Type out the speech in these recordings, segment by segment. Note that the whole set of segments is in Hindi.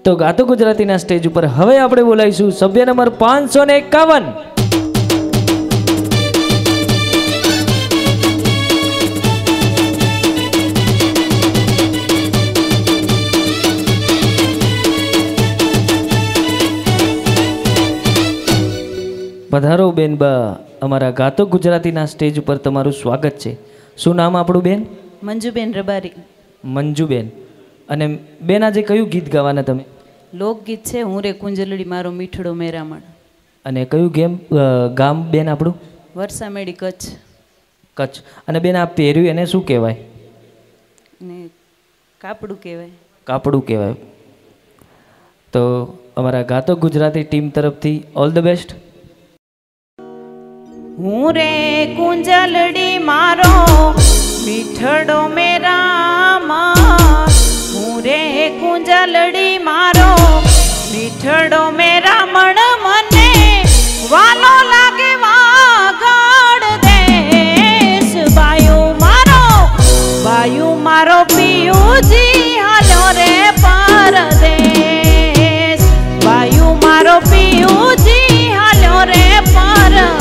तो गातो गुजराती ना स्टेज पर हवे आपणे बोलाईशुं सभ्य नंबर 551। पधारो बेन बा अमारा गातो गुजराती ना स्टेज पर तमारू स्वागत छे। शुं नाम आपणुं बेन? मंजूबेन रबारी। मंजूबेन, अने बेन आजे कयुं गीत गावाना तमे? लोकगीत छे हूँ रे कुंजलड़ी मारो मीठड़ो मेरामण। अने कयुं गाम बेन आपणुं? वरसामेड़ी कच्छ। कच्छ। अने बेन आ पेर्युं एने शुं कहेवाय? ने कापड़ू कहेवाय। कापड़ू कहेवाय। तो अमारा गातो गुजराती टीम तरफथी ऑल द बेस्ट। हूँ रे कुंजलड़ी मारो मीठड़ो मेरामण। हूँ रे कुंजलड़ी मारो मीठड़ो मेरामण। मने वालो लागे वागड़ देश। बायू मारो पियू जी हालो रे परदेश। बायू मारो पियू जी हालो रे परदेश।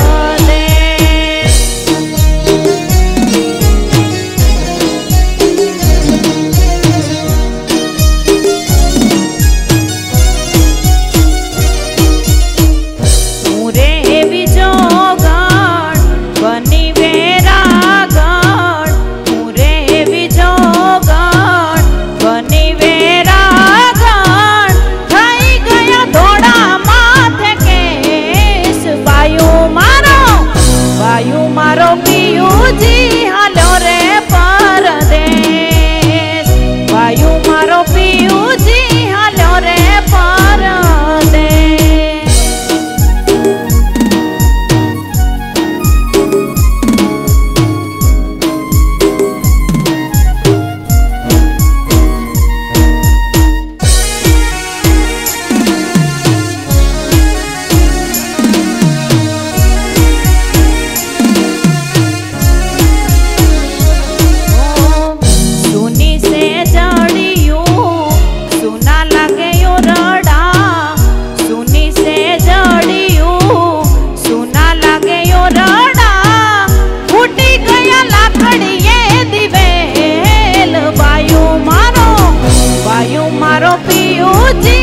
मारो पियू जी